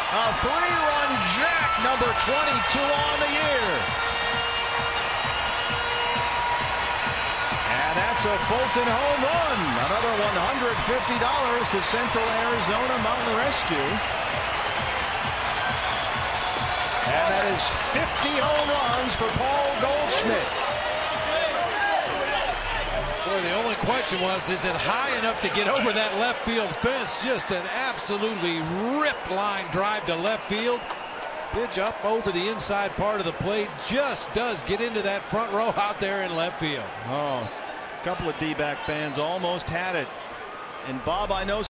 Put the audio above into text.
A 3-run jack, number 22 on the year. And that's a Fulton home run. Another $150 to Central Arizona Mountain Rescue. And that is 50 home runs for Paul Goldschmidt. Boy, the only question was, is it high enough to get over that left field fence? Just an absolutely ripped line drive to left field. Pitch up over the inside part of the plate. Just does get into that front row out there in left field. Oh, a couple of D-back fans almost had it. And Bob, I know